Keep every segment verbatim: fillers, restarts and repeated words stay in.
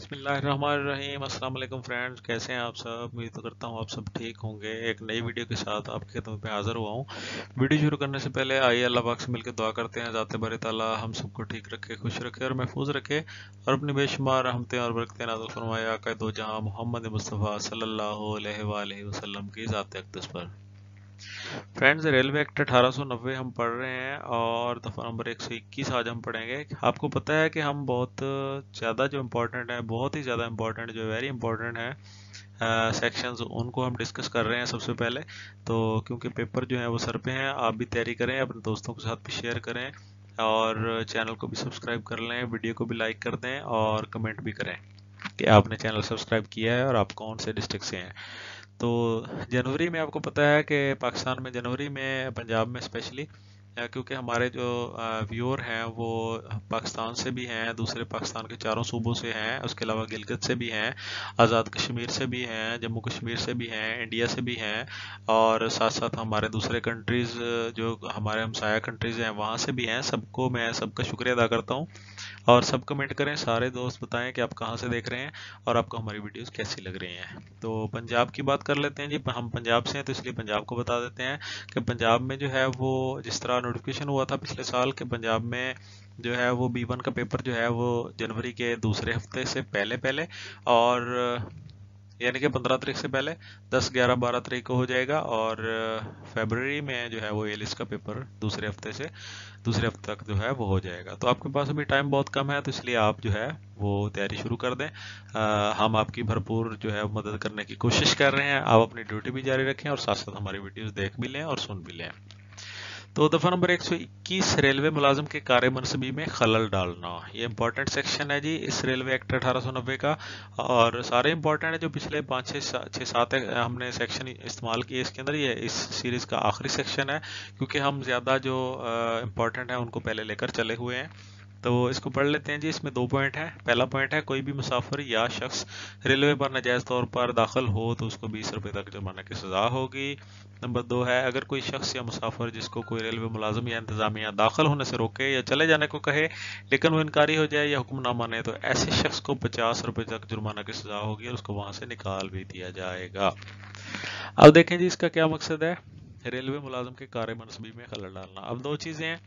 बिस्मिल्लाहिर्रहमानिर्रहीम। अस्सलाम वालेकुम फ्रेंड्स, कैसे हैं आप सब। उम्मीद तो करता हूँ आप सब ठीक होंगे। एक नई वीडियो के साथ आपकी खिदमत पे हाजिर हुआ हूँ। वीडियो शुरू करने से पहले आइए अल्लाह पाक से मिलकर दुआ करते हैं, ज़ात बारी ताला हम सबको ठीक रखे, खुश रखे और महफूज रखे, और अपनी बेशुमार रहमतें और बरकतें नाज़िल फरमाए आका दो जहां मोहम्मद मुस्तफ़ा सल्लल्लाहु अलैहि वसल्लम की ज़ात अक़दस पर। फ्रेंड्स, रेलवे एक्ट अठारह सौ नब्बे हम पढ़ रहे हैं और दफ़ा नंबर एक सौ इक्कीस आज हम पढ़ेंगे। आपको पता है कि हम बहुत ज़्यादा जो इम्पोर्टेंट है, बहुत ही ज़्यादा इम्पोर्टेंट, जो वेरी इंपॉर्टेंट है सेक्शंस, उनको हम डिस्कस कर रहे हैं सबसे पहले। तो क्योंकि पेपर जो है वो सर पे हैं, आप भी तैयारी करें, अपने दोस्तों के साथ भी शेयर करें और चैनल को भी सब्सक्राइब कर लें, वीडियो को भी लाइक कर दें और कमेंट भी करें कि आपने चैनल सब्सक्राइब किया है और आप कौन से डिस्ट्रिक्ट से हैं। तो जनवरी में आपको पता है कि पाकिस्तान में जनवरी में, पंजाब में स्पेशली, क्योंकि हमारे जो व्यूअर हैं वो पाकिस्तान से भी हैं, दूसरे पाकिस्तान के चारों सूबों से हैं, उसके अलावा गिलगित से भी हैं, आज़ाद कश्मीर से भी हैं, जम्मू कश्मीर से भी हैं, इंडिया से भी हैं, और साथ साथ हमारे दूसरे कंट्रीज़, जो हमारे हमसाया कंट्रीज़ हैं, वहाँ से भी हैं। सबको मैं सबका शुक्रिया अदा करता हूँ और सब कमेंट करें, सारे दोस्त बताएं कि आप कहाँ से देख रहे हैं और आपको हमारी वीडियोस कैसी लग रही हैं। तो पंजाब की बात कर लेते हैं जी। हम पंजाब से हैं तो इसलिए पंजाब को बता देते हैं कि पंजाब में जो है वो, जिस तरह नोटिफिकेशन हुआ था पिछले साल के, पंजाब में जो है वो बी वन का पेपर जो है वो जनवरी के दूसरे हफ्ते से पहले पहले, और यानी कि पंद्रह तारीख से पहले दस ग्यारह बारह तारीख को हो जाएगा, और फरवरी में जो है वो एलिस का पेपर दूसरे हफ्ते से दूसरे हफ्ते तक जो है वो हो जाएगा। तो आपके पास अभी टाइम बहुत कम है, तो इसलिए आप जो है वो तैयारी शुरू कर दें। आ, हम आपकी भरपूर जो है मदद करने की कोशिश कर रहे हैं। आप अपनी ड्यूटी भी जारी रखें और साथ साथ हमारी वीडियोस देख भी लें और सुन भी लें। तो दफा नंबर एक सौ इक्कीस, रेलवे मुलाजिम के कार्य मनसबी में खलल डालना। ये इंपॉर्टेंट सेक्शन है जी इस रेलवे एक्ट अठारह सौ नब्बे का, और सारे इंपॉर्टेंट है। जो पिछले पाँच छः छः सात हमने सेक्शन इस्तेमाल किए इसके अंदर, ये इस सीरीज का आखिरी सेक्शन है, क्योंकि हम ज़्यादा जो इम्पोर्टेंट है उनको पहले लेकर चले हुए हैं। तो इसको पढ़ लेते हैं जी। इसमें दो पॉइंट है। पहला पॉइंट है, कोई भी मुसाफिर या शख्स रेलवे पर नाजायज तौर पर दाखिल हो तो उसको बीस रुपए तक जुर्माना की सजा होगी। नंबर दो है, अगर कोई शख्स या मुसाफिर जिसको कोई रेलवे मुलाजिम या इंतजामिया दाखिल होने से रोके या चले जाने को कहे लेकिन वो इनकारी हो जाए या हुक्म ना माने, तो ऐसे शख्स को पचास रुपए तक जुर्माना की सजा होगी और उसको वहां से निकाल भी दिया जाएगा। अब देखें जी इसका क्या मकसद है, रेलवे मुलाजिम के कार्य मनसबी में खलल डालना। अब दो चीजें हैं।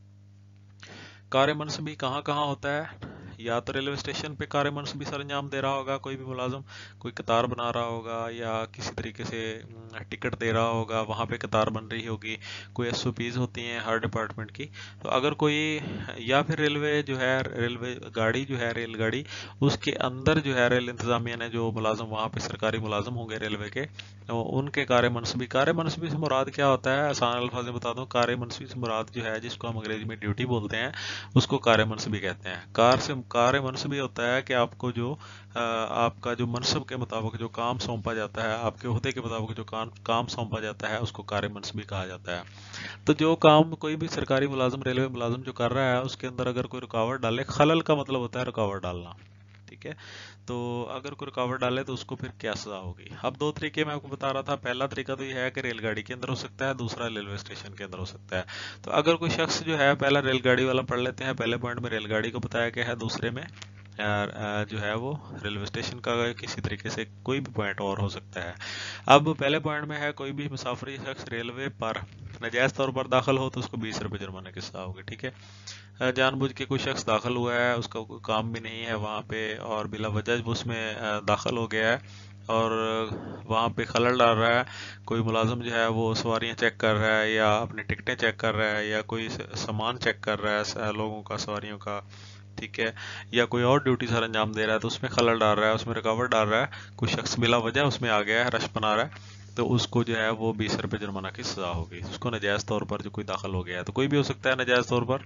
कार्य मनसबी कहाँ कहाँ होता है? या तो रेलवे स्टेशन पे कार्य मनसबी सर अंजाम दे रहा होगा कोई भी मुलाजम, कोई कतार बना रहा होगा या किसी तरीके से टिकट दे रहा होगा, वहाँ पे कतार बन रही होगी। कोई एस ओ पीज होती हैं हर डिपार्टमेंट की। तो अगर कोई, या फिर रेलवे जो है, रेलवे गाड़ी जो है, रेलगाड़ी, उसके अंदर जो है रेल इंतजामिया ने जो मुलाजम वहाँ पे सरकारी मुलाजम होंगे रेलवे के, तो उनके कार्य मनसबी। कार्य मनसबी से मुराद क्या होता है? आसान अल्फाज में बता दूं, कार्य मनसबी से मुराद जो है, जिसको हम अंग्रेजी में ड्यूटी बोलते हैं, उसको कार्य मनसबी कहते हैं। कार से कार्य मनसबी होता है कि आपको जो आ, आपका जो मनसब के मुताबिक जो काम सौंपा जाता है, आपके ओहदे के मुताबिक जो काम काम सौंपा जाता है, उसको कार्य मनसबी कहा जाता है। तो जो काम कोई भी सरकारी मुलाजिम, रेलवे मुलाजिम जो कर रहा है, उसके अंदर अगर कोई रुकावट डाले, खलल का मतलब होता है रुकावट डालना, ठीक है। तो अगर कोई रुकावट डाले तो उसको फिर क्या सजा होगी? अब दो तरीके मैं आपको बता रहा था। पहला तरीका तो ये है कि रेलगाड़ी के अंदर हो सकता है, दूसरा रेलवे स्टेशन के अंदर हो सकता है। तो अगर कोई शख्स जो है, पहला रेलगाड़ी वाला पढ़ लेते हैं। पहले पॉइंट में रेलगाड़ी को बताया गया है, दूसरे में जो है वो रेलवे स्टेशन का किसी तरीके से कोई भी पॉइंट और हो सकता है। अब पहले पॉइंट में है, कोई भी मुसाफिर शख्स रेलवे पर नाजायज तौर पर दाखिल हो तो उसको बीस रुपए जुर्माने की सजा होगी, ठीक है। जानबूझ के कोई शख्स दाखिल हुआ है, उसका कोई काम भी नहीं है वहाँ पे, और बिला वजह उसमें दाखिल हो गया है और वहाँ पे खलल डाल रहा है। कोई मुलाजिम जो है वो सवारियाँ चेक कर रहा है या अपनी टिकटें चेक कर रहा है या कोई सामान चेक कर रहा है लोगों का, सवारियों का, ठीक है, या कोई और ड्यूटी सर अंजाम दे रहा है, तो उसमें खलल डाल रहा है, उसमें रुकावट डाल रहा है, कोई शख्स बिला वजह उसमें आ गया है, रश बना रहा है, तो उसको जो है वो बीस रुपए जुर्माना की सजा होगी। उसको नाजायज तौर पर जो कोई दाखिल हो गया है, तो कोई भी हो सकता है नाजायज तौर पर,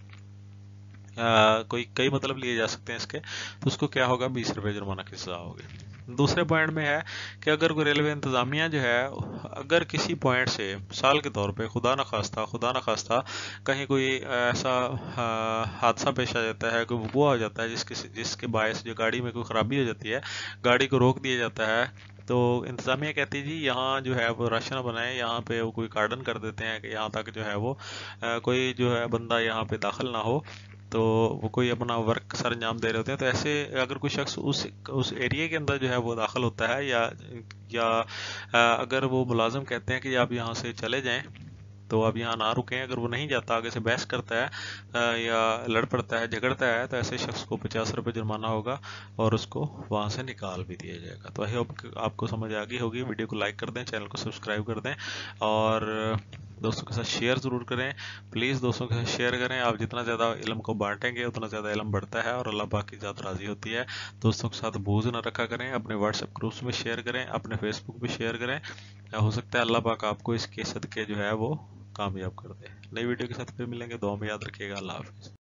आ, कोई कई मतलब लिए जा सकते हैं इसके, तो उसको क्या होगा, बीस रुपए जुर्माना की सजा होगी। दूसरे पॉइंट में है कि अगर कोई रेलवे इंतजामिया जो है, अगर किसी पॉइंट से मिसाल के तौर पे खुदा न खास्ता खुदा न खास्ता कहीं कोई ऐसा हादसा पेश आ जाता है, कोई वक़ुआ हो जाता है जिसके जिसके बायस जो गाड़ी में कोई खराबी हो जाती है, गाड़ी को रोक दिया जाता है, तो इंतजामिया कहती है जी यहाँ जो है वो रश ना बनाए, यहाँ पे वो कोई कार्डन कर देते हैं कि यहाँ तक जो है वो आ, कोई जो है बंदा यहाँ पे दाखिल ना हो। तो वो कोई अपना वर्क सर अंजाम दे रहे होते हैं। तो ऐसे अगर कोई शख्स उस उस एरिया के अंदर जो है वो दाखिल होता है, या या अगर वो मुलाजिम कहते हैं कि आप यहाँ से चले जाएं, तो आप यहाँ ना रुकें, अगर वो नहीं जाता, आगे से बहस करता है या लड़ पड़ता है, झगड़ता है, तो ऐसे शख्स को पचास रुपये जुर्माना होगा और उसको वहाँ से निकाल भी दिया जाएगा। तो आई होप आपको समझ आ गई होगी। वीडियो को लाइक कर दें, चैनल को सब्सक्राइब कर दें और दोस्तों के साथ शेयर ज़रूर करें। प्लीज़ दोस्तों के साथ शेयर करें। आप जितना ज़्यादा इल्म को बांटेंगे उतना ज़्यादा इल्म बढ़ता है और अल्लाह पाक की ज़ात राज़ी होती है। दोस्तों के साथ बोझ न रखा करें, अपने व्हाट्सएप ग्रुप्स में शेयर करें, अपने फेसबुक पे शेयर करें। हो सकता है अल्लाह पाक आपको इसके सदके जो है वो कामयाब कर दे। नई वीडियो के साथ फिर मिलेंगे। दुआ में याद रखिएगा। अल्लाह हाफिज़।